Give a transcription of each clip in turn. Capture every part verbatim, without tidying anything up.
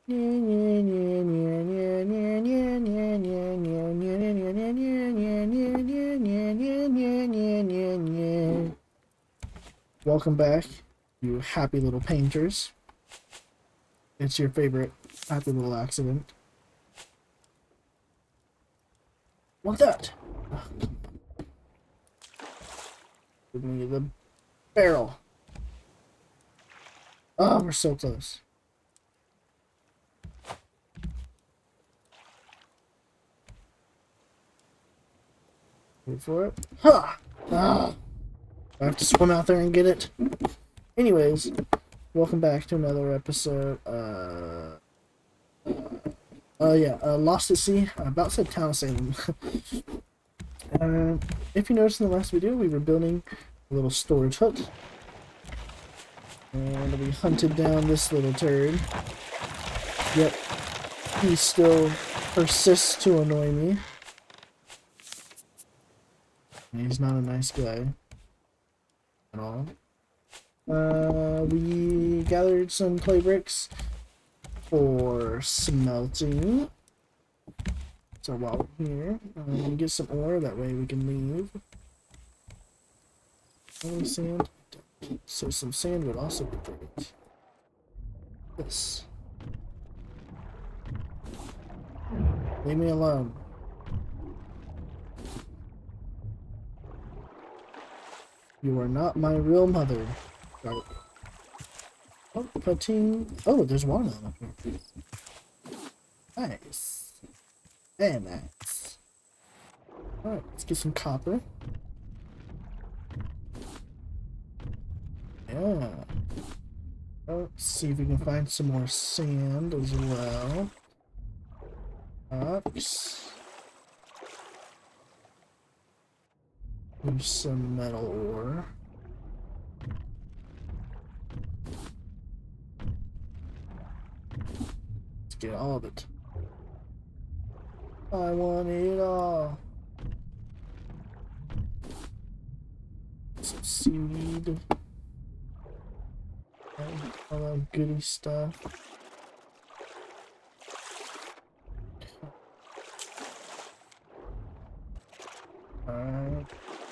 Welcome back, you happy little painters. It's your favorite happy little accident. What's that? Give me the barrel. Oh, we're so close. Wait for it. Ha! Ah! I have to swim out there and get it. Anyways, welcome back to another episode. Uh, uh yeah, uh, Lost at Sea. I about said Town of Salem. uh, if you noticed in the last video, we were building a little storage hut. And we hunted down this little turd. Yep, he still persists to annoy me. He's not a nice guy at all. Uh, we gathered some clay bricks for smelting. So while we're here, um, we get some ore, that way we can leave. Only sand. So some sand would also be great. This. Leave me alone. You are not my real mother. Oh, putting. Oh, there's watermelon up here. Nice. Very nice. Alright, let's get some copper. Yeah. Let's see if we can find some more sand as well. Rocks. There's some metal ore. Let's get all of it. I want it all. Some seaweed. All that goody stuff. Alright.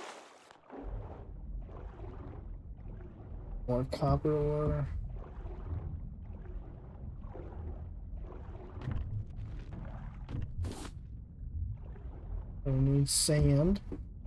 More copper ore. We need sand.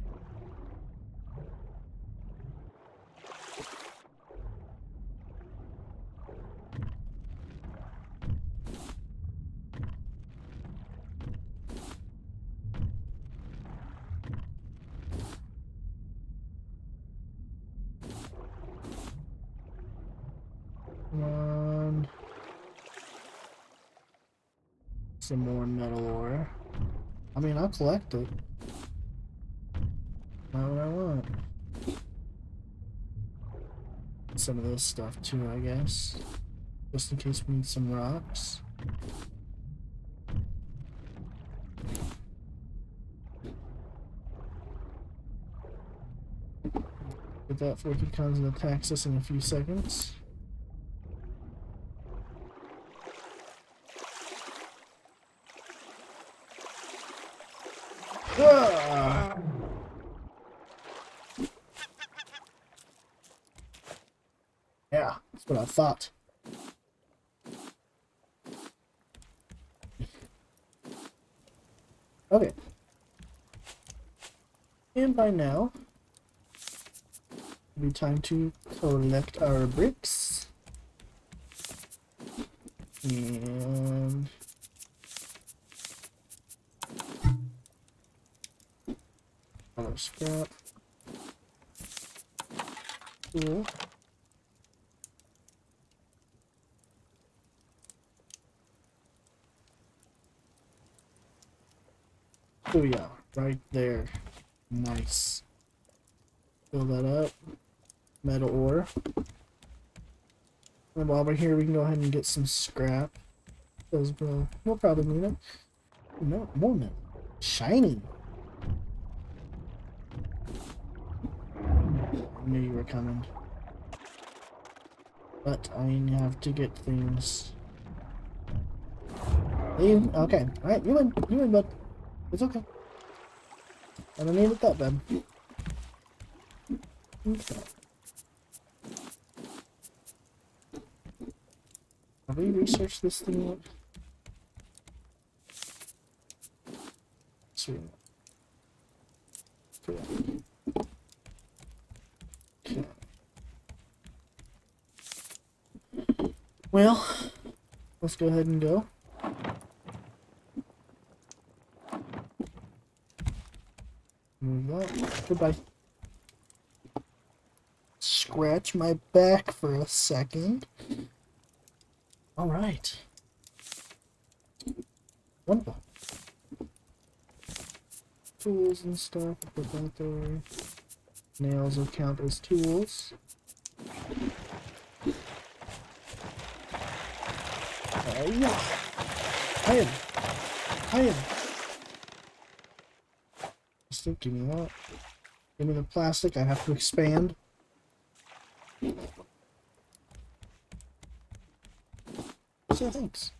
Come on. Some more metal ore. I mean, I'll collect it. Not what I want. Some of this stuff too, I guess. Just in case we need some rocks. Get that before he comes and attacks us in a few seconds. Ah! Yeah, that's what I thought. Okay. And by now, it'll be time to collect our bricks. And our scrap. Cool. Oh yeah, right there. Nice. Fill that up. Metal ore. And while we're here, we can go ahead and get some scrap. Because we'll, we'll probably need it. No, more metal. Shiny. I knew you were coming. But I have to get things You, okay. Alright, you win. You win, bud. It's okay. I don't need it that bad. Okay. Have we researched this thing yet? Sweet. Okay. Okay. Well, let's go ahead and go. Move that. Goodbye. Scratch my back for a second. Alright. Wonderful. Tools and stuff. Put that there. Nails will count as tools. Oh yeah. I am. I am. Still give me that. Give me the plastic. I have to expand. So thanks.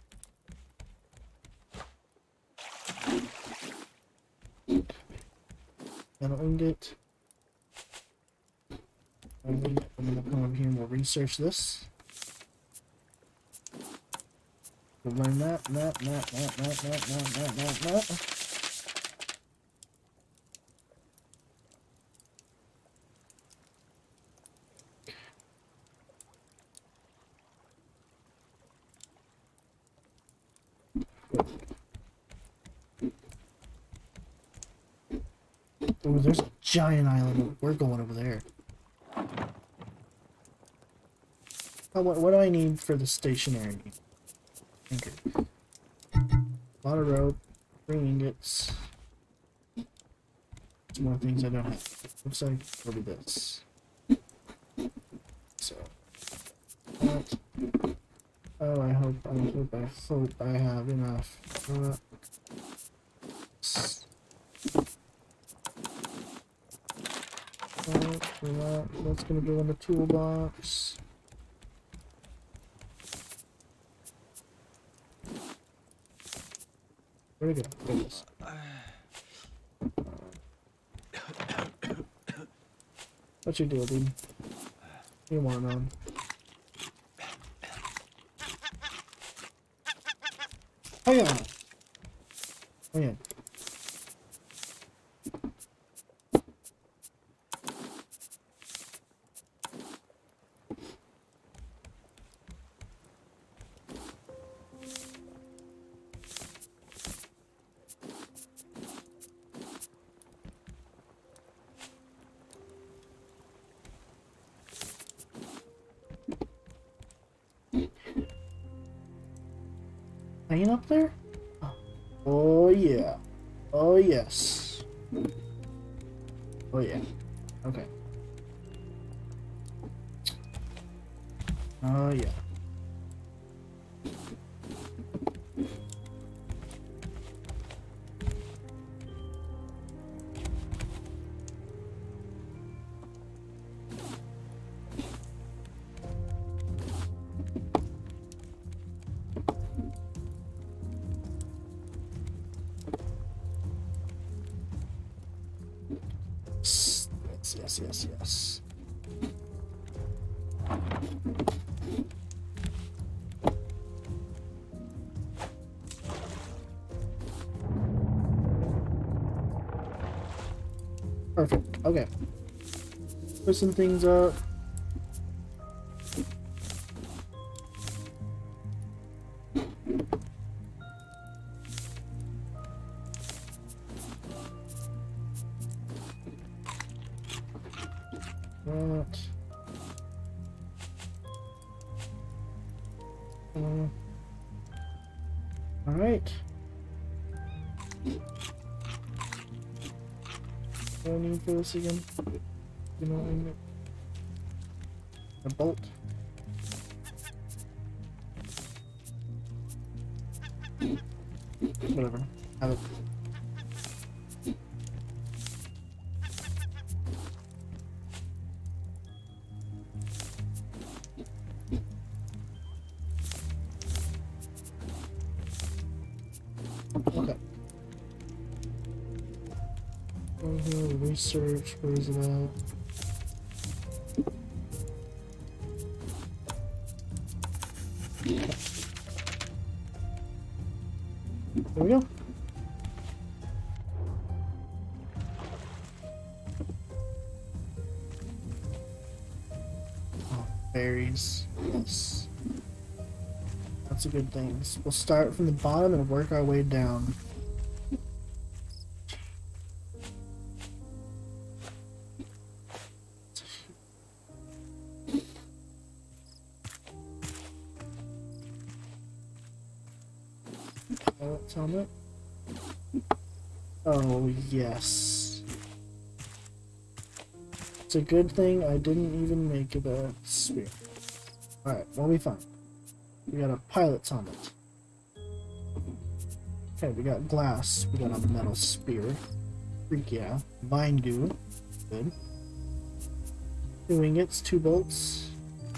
Metal ingot. I'm gonna come over here and we'll research this. We'll learn that, that, that, that, that, that, that, that, that, that. Oh, there's a giant island. We're going over there. Oh, what, what do I need for the stationary anchor? A lot of rope, three ingots. Some more things I don't have. Looks like we'll do this. So, that. Oh, I hope, I hope, I hope I have enough. Uh, That, for that. That's gonna go in the toolbox. Where'd it go? There it is. What's your deal, dude? You want on? Oh yeah. Oh yeah. Hanging up there? Oh yeah. Oh yes. Oh yeah. Okay. Oh yeah. Yes, yes, yes. Perfect. Okay. Put some things up. That. Uh, all right. What do I need for this again? You know, I need a bolt. Whatever. Have it. Okay. Over here, research, where is it at? There we go. Oh, berries. Yes. That's a good thing. So we'll start from the bottom and work our way down. Pilot's helmet. Oh, yes. It's a good thing I didn't even make it a spear. Alright, we'll be fine. We got a pilot's helmet. Okay, we got glass. We got a metal spear. Freak yeah. Vine goo. Good. Two ingots, two bolts.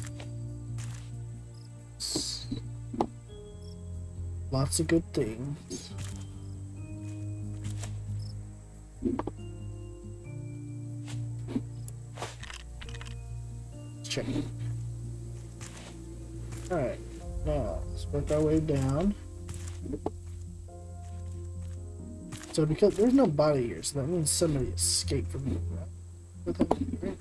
Lots of good things. Let's check it. Alright, now let's work our way down. So because there's no body here, so that means somebody escaped from here. Right?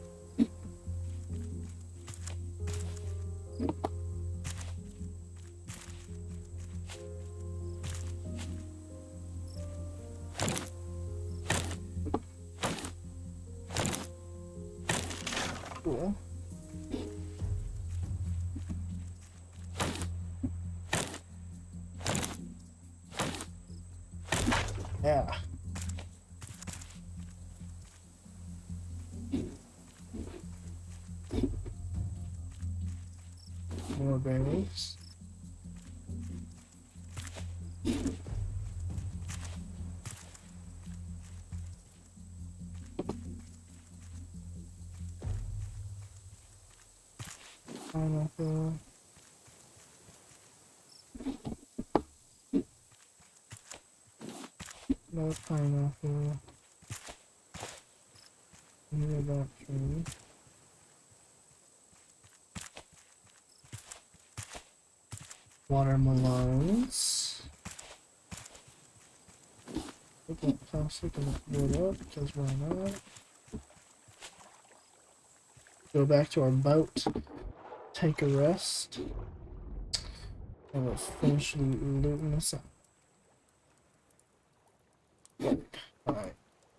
Cool. Yeah. More berries. Pineapple. No pineapple. Near that tree. Watermelons. Pick that plastic and pull it up because why not? Go back to our boat. Take a rest. And we'll finish looting this up. Alright.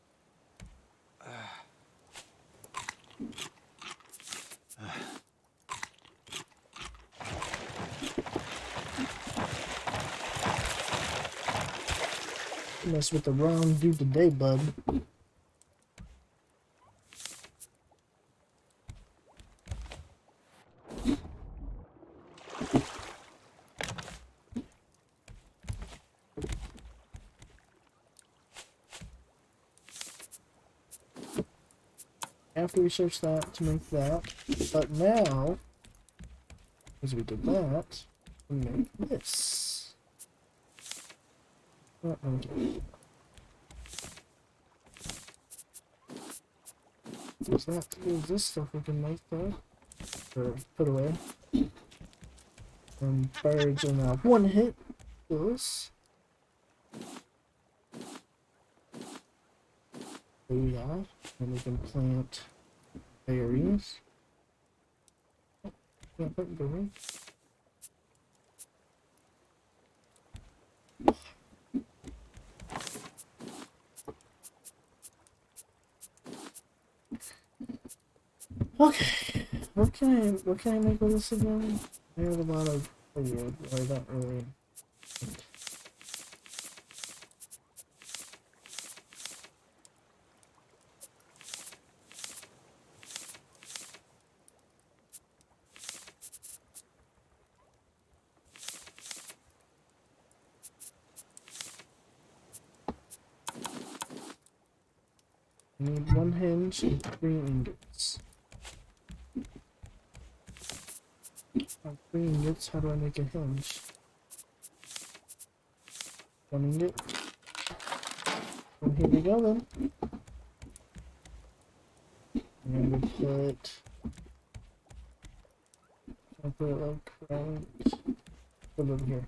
Mess with the wrong dude today, bud. After we search that to make that, but now, as we did that, we make this. Oh, okay. Is that is this stuff we can make though? Or put away. And birds are now one hit. This. There we are. And we can plant berries. Can't put berries. Okay, what can I what can I make with this again? I have a lot of wood, I don't really. I need one hinge and three ingots. Three ingots, how do I make a hinge? Running it. And here we go then. And we put, I'll put it like right, put it over here.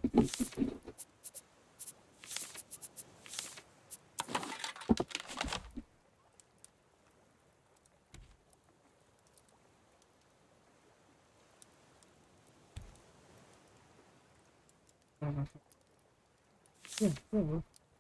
Yeah, yeah, well.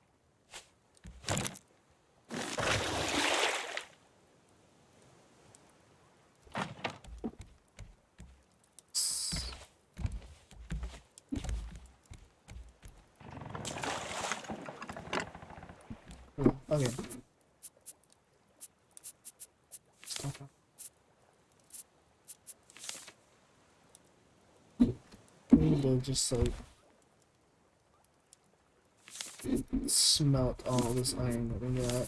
Okay. Stop it. We need to just like smelt all this iron that we got.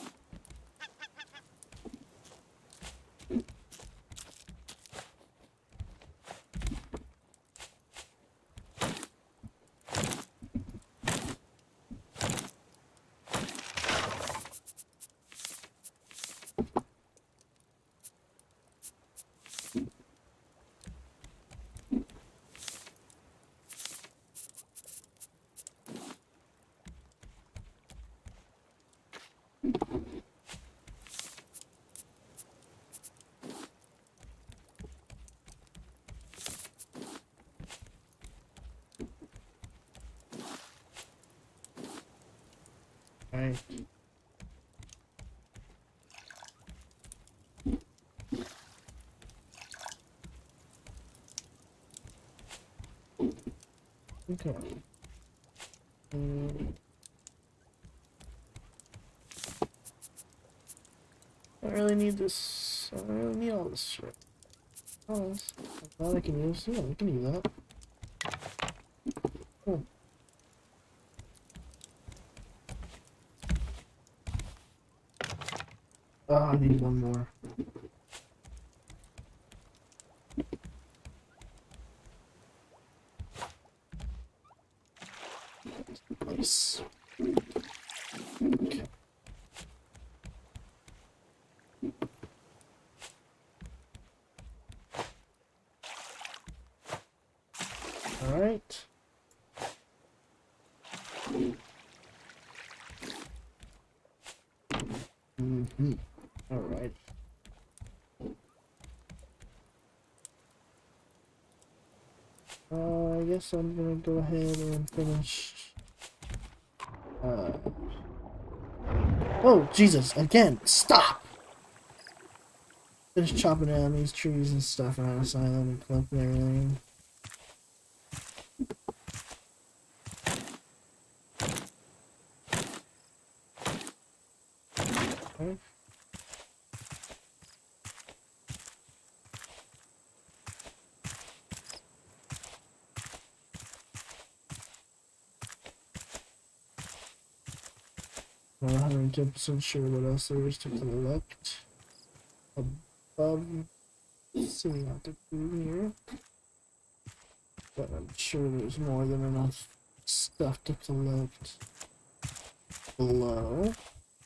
Right. Okay. Um, I don't really need this. I don't really need all this shit. Oh, that's all I can use. Yeah, we can use that. Cool. Oh, I need one more. Nice. Okay. All right. Mm-hmm. All right. Uh, I guess I'm gonna go ahead and finish. Uh. Oh, Jesus! Again! Stop! Finish chopping down these trees and stuff around the asylum and collecting everything. Okay. I'm not one hundred ten percent sure what else there is to collect above. See what to do here. But I'm sure there's more than enough stuff to collect below.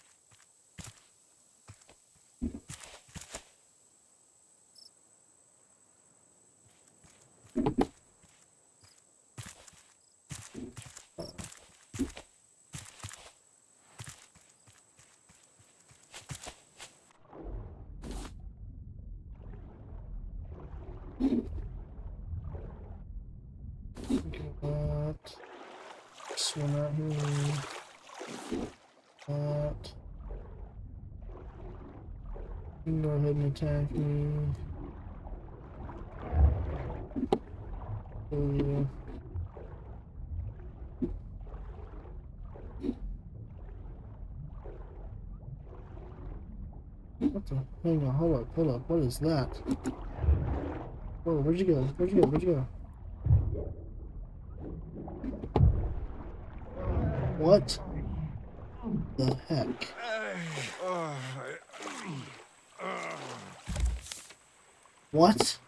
That. This one out here. That. You can go ahead and attack me. Kill you. What the? Hang on, hold up, hold up. What is that? Whoa, where'd you go? Where'd you go? Where'd you go? What the heck? What?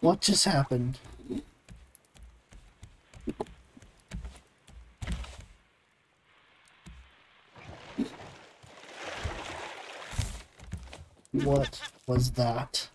What just happened? What was that?